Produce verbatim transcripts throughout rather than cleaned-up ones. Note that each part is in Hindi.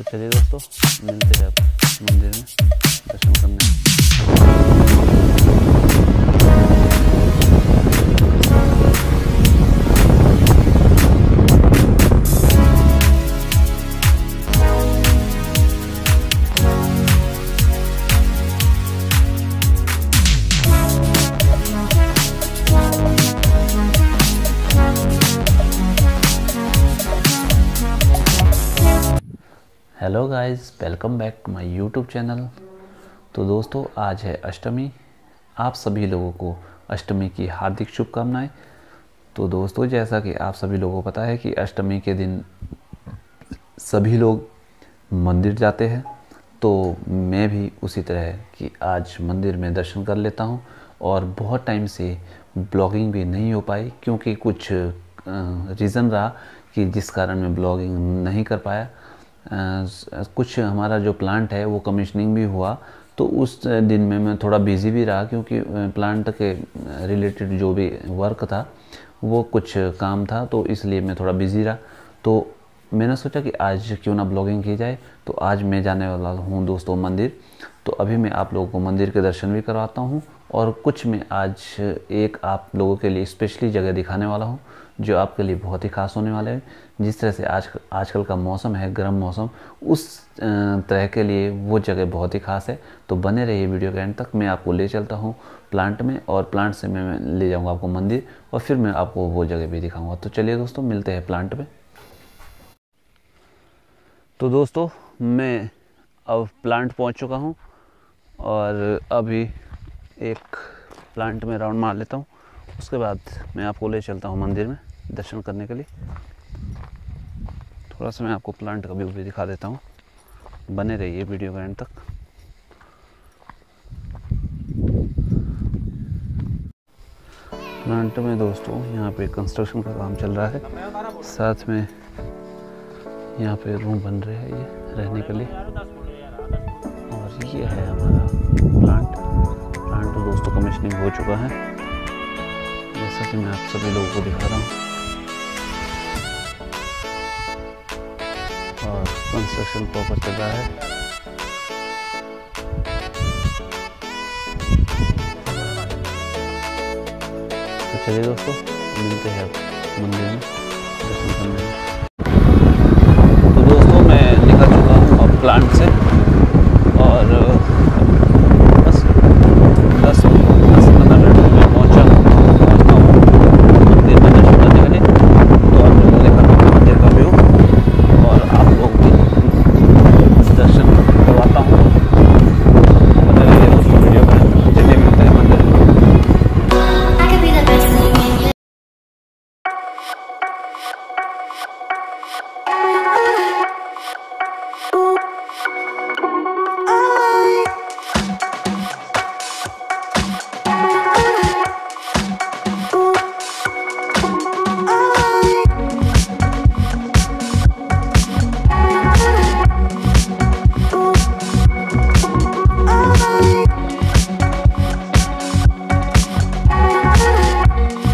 चलिए दोस्तों, मिलते हैं आप मंदिर में दर्शन करने। Hello guys, welcome back to my YouTube channel. तो दोस्तों, आज है अष्टमी। आप सभी लोगों को अष्टमी की हार्दिक शुभकामनाएं। तो दोस्तों, जैसा कि आप सभी लोगों को पता है कि अष्टमी के दिन सभी लोग मंदिर जाते हैं, तो मैं भी उसी तरह कि आज मंदिर में दर्शन कर लेता हूं। और बहुत टाइम से ब्लॉगिंग भी नहीं हो पाई, क्योंकि कुछ रीज़न रहा कि जिस कारण मैं ब्लॉगिंग नहीं कर पाया। Uh, कुछ हमारा जो प्लांट है वो कमीशनिंग भी हुआ, तो उस दिन में मैं थोड़ा बिज़ी भी रहा, क्योंकि प्लांट के रिलेटेड जो भी वर्क था वो कुछ काम था, तो इसलिए मैं थोड़ा बिज़ी रहा। तो मैंने सोचा कि आज क्यों ना ब्लॉगिंग की जाए। तो आज मैं जाने वाला हूँ दोस्तों मंदिर। तो अभी मैं आप लोगों को मंदिर के दर्शन भी करवाता हूँ, और कुछ मैं आज एक आप लोगों के लिए स्पेशली जगह दिखाने वाला हूँ जो आपके लिए बहुत ही खास होने वाले हैं। जिस तरह से आज आजकल का मौसम है, गर्म मौसम, उस तरह के लिए वो जगह बहुत ही खास है। तो बने रहिए वीडियो के एंड तक। मैं आपको ले चलता हूँ प्लांट में, और प्लांट से मैं ले जाऊँगा आपको मंदिर, और फिर मैं आपको वो जगह भी दिखाऊँगा। तो चलिए दोस्तों, मिलते हैं प्लांट में। तो दोस्तों, मैं अब प्लांट पहुँच चुका हूँ, और अभी एक प्लांट में राउंड मार लेता हूँ। उसके बाद मैं आपको ले चलता हूँ मंदिर में दर्शन करने के लिए। थोड़ा सा मैं आपको प्लांट का व्यू भी दिखा देता हूँ। बने रहिए वीडियो के एंड तक। प्लांट में दोस्तों यहाँ पे कंस्ट्रक्शन का काम चल रहा है, साथ में यहाँ पे रूम बन रहे हैं ये रहने के लिए। और ये है हमारा प्लांट। प्लांट दोस्तों कमीशनिंग हो चुका है, जैसा कि मैं आप सभी लोगों को दिखा रहा हूँ। और कंस्ट्रक्शन प्रॉपर चल रहा है। तो चलिए दोस्तों, मिलते हैं मंदिर में दर्शन करने में। तो दोस्तों, मैं निकल चुका हूँ अब प्लांट से, और बस दस दस पंद्रह मिनट में पहुँचा पहुँचता हूँ मंदिर में दर्शन करने के लिए। तो आप लोगों को दिखाता हूँ मंदिर का व्यू, और आप लोग भी दर्शन करवाता हूँ। बने रहिए दोस्तों वीडियो में। चलिए मिलते हैं मंदिर में।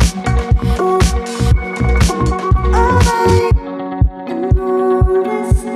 This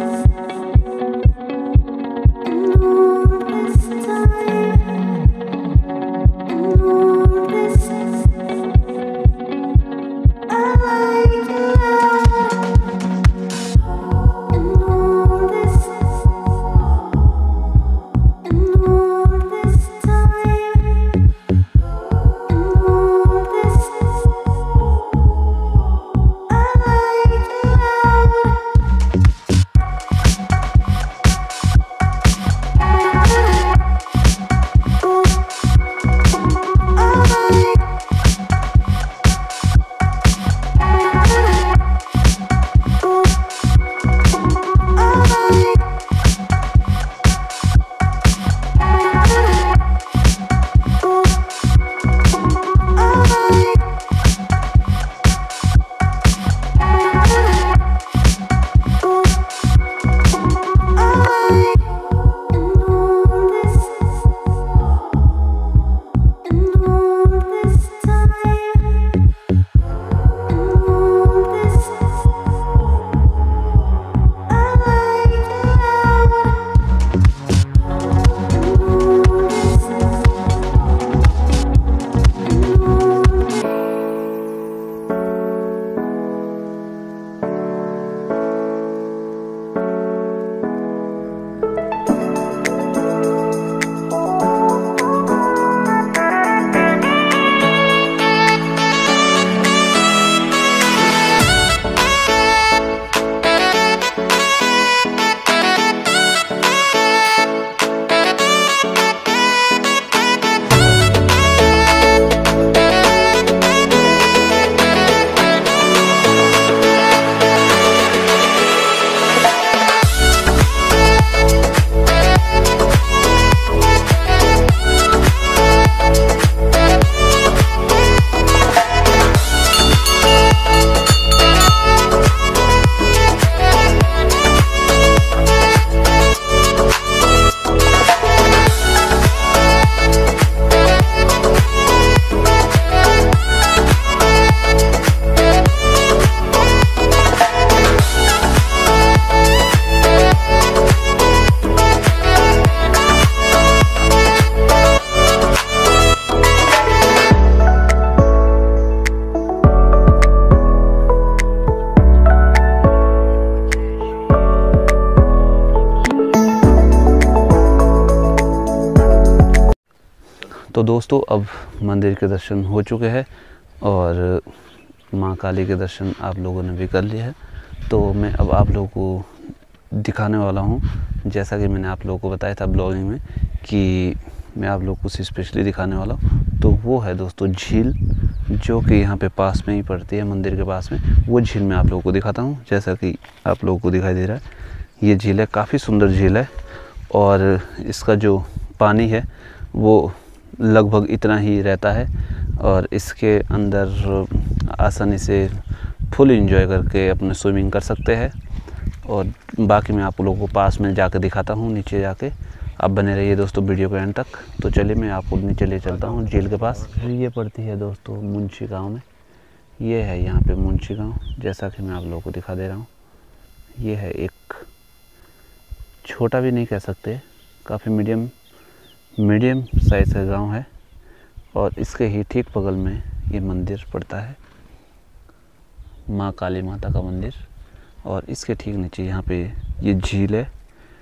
तो दोस्तों अब मंदिर के दर्शन हो चुके हैं और माँ काली के दर्शन आप लोगों ने भी कर लिए हैं। तो मैं अब आप लोगों को दिखाने वाला हूँ, जैसा कि मैंने आप लोगों को बताया था ब्लॉगिंग में कि मैं आप लोगों को स्पेशली दिखाने वाला हूँ। तो वो है दोस्तों झील, जो कि यहाँ पे पास में ही पड़ती है, मंदिर के पास में। वो झील मैं आप लोगों को दिखाता हूँ। जैसा कि आप लोगों को दिखाई दे रहा है, ये झील है, काफ़ी सुंदर झील है और इसका जो पानी है वो लगभग इतना ही रहता है और इसके अंदर आसानी से फुल एंजॉय करके अपने स्विमिंग कर सकते हैं। और बाकी मैं आप लोगों को पास में जाकर दिखाता हूँ, नीचे जाके। आप बने रहिए दोस्तों वीडियो के एंड तक। तो चलिए मैं आपको नीचे ले चलता हूँ झील के पास। ये पड़ती है दोस्तों मुंशी गांव में। ये है यहाँ पे मुंशी गांव, जैसा कि मैं आप लोगों को दिखा दे रहा हूँ। ये है एक छोटा भी नहीं कह सकते, काफ़ी मीडियम मीडियम साइज़ का गांव है और इसके ही ठीक बगल में ये मंदिर पड़ता है, माँ काली माता का मंदिर। और इसके ठीक नीचे यहाँ पे ये झील है।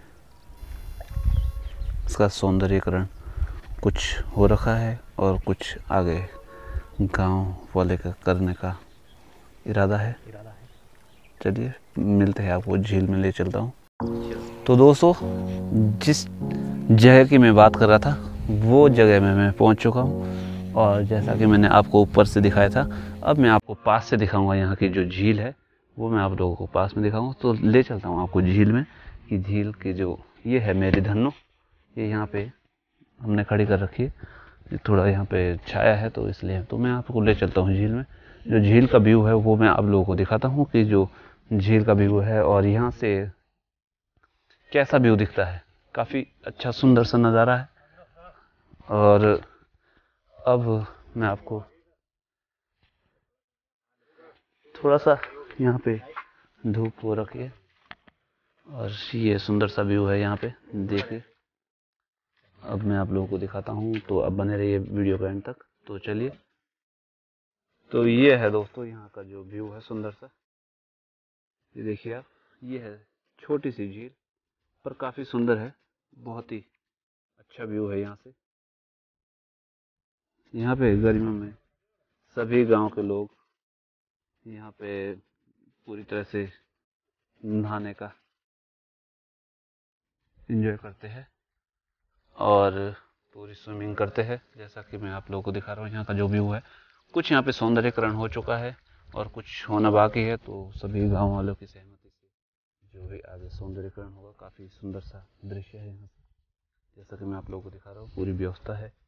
इसका सौंदर्यीकरण कुछ हो रखा है और कुछ आगे गांव वाले का करने का इरादा है। चलिए मिलते हैं, आपको झील में ले चलता हूँ। तो दोस्तों जिस जगह की मैं बात कर रहा था वो जगह में मैं पहुँच चुका हूँ और जैसा कि मैंने आपको ऊपर से दिखाया था, अब मैं आपको पास से दिखाऊंगा। यहाँ की जो झील है वो मैं आप लोगों को पास में दिखाऊंगा। तो ले चलता हूँ आपको झील में, कि झील की जो ये है मेरी धन्नो, ये यहाँ पे हमने खड़ी कर रखी है। थोड़ा यहाँ पे छाया है तो इसलिए तो मैं आपको ले चलता हूँ झील में। जो झील का व्यू है वो मैं आप लोगों को दिखाता हूँ कि जो झील का व्यू है और यहाँ से कैसा व्यू दिखता है। काफ़ी अच्छा सुंदर सा नज़ारा है। और अब मैं आपको थोड़ा सा यहाँ पे धूप हो रखी है और ये सुंदर सा व्यू है यहाँ पे, देखिए। अब मैं आप लोगों को दिखाता हूँ, तो अब बने रहिए वीडियो का एंड तक। तो चलिए, तो ये है दोस्तों यहाँ का जो व्यू है सुंदर सा, ये देखिए आप। ये है छोटी सी झील पर काफ़ी सुंदर है, बहुत ही अच्छा व्यू है यहाँ से। यहाँ पे गर्मियों में सभी गांव के लोग यहाँ पे पूरी तरह से नहाने का एंजॉय करते हैं और पूरी स्विमिंग करते हैं। जैसा कि मैं आप लोगों को दिखा रहा हूँ यहाँ का जो व्यू है। कुछ यहाँ पे सौंदर्यीकरण हो चुका है और कुछ होना बाकी है, तो सभी गांव वालों की सहमति से जो भी आगे सौंदर्यीकरण होगा। काफ़ी सुंदर सा दृश्य है यहाँ से, जैसा कि मैं आप लोगों को दिखा रहा हूँ। पूरी व्यवस्था है,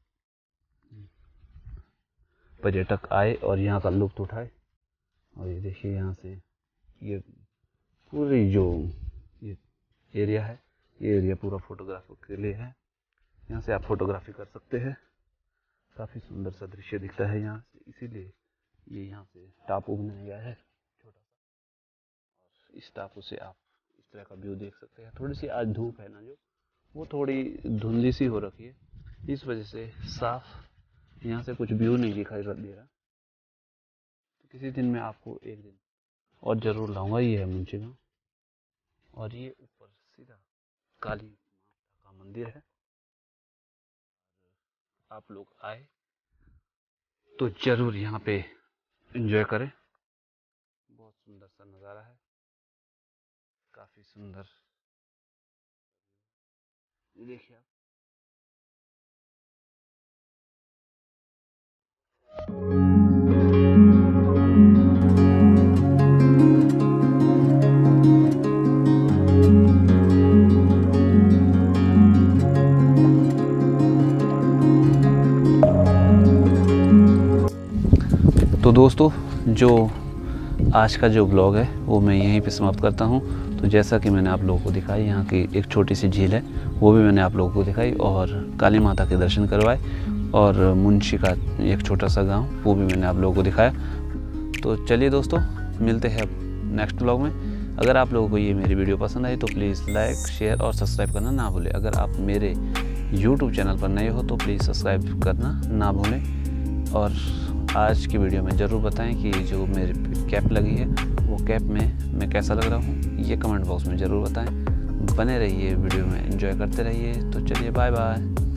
पर्यटक आए और यहाँ का लुत्फ उठाए। और ये देखिए यहाँ से ये पूरी जो ये एरिया है, ये एरिया पूरा फोटोग्राफी के लिए है। यहाँ से आप फोटोग्राफी कर सकते हैं। काफ़ी सुंदर सा दृश्य दिखता है यहाँ से, इसीलिए ये यहाँ से टापू बनाया गया है छोटा सा। और इस टापू से आप इस तरह का व्यू देख सकते हैं। थोड़ी सी आज धूप है ना, जो वो थोड़ी धुंधली सी हो रखी है, इस वजह से साफ यहाँ से कुछ व्यू नहीं दिखाई दे रहा। तो किसी दिन मैं आपको एक दिन और ज़रूर लाऊंगा। ये है मुंशी गांव और ये ऊपर सीधा काली माता का मंदिर है। आप लोग आए तो ज़रूर यहाँ पे एंजॉय करें। बहुत सुंदर सा नज़ारा है, काफ़ी सुंदर। देखिए आप। तो दोस्तों जो आज का जो ब्लॉग है वो मैं यहीं पे समाप्त करता हूँ। तो जैसा कि मैंने आप लोगों को दिखाई, यहाँ की एक छोटी सी झील है वो भी मैंने आप लोगों को दिखाई और काली माता के दर्शन करवाए और मुंशी का एक छोटा सा गांव वो भी मैंने आप लोगों को दिखाया। तो चलिए दोस्तों, मिलते हैं अब नेक्स्ट ब्लॉग में। अगर आप लोगों को ये मेरी वीडियो पसंद आई तो प्लीज़ लाइक, शेयर और सब्सक्राइब करना ना भूलें। अगर आप मेरे यूट्यूब चैनल पर नए हो तो प्लीज़ सब्सक्राइब करना ना भूलें। और आज की वीडियो में ज़रूर बताएं कि जो मेरी कैप लगी है वो कैप में मैं कैसा लग रहा हूँ, ये कमेंट बॉक्स में ज़रूर बताएं। बने रहिए वीडियो में, एंजॉय करते रहिए। तो चलिए बाय बाय।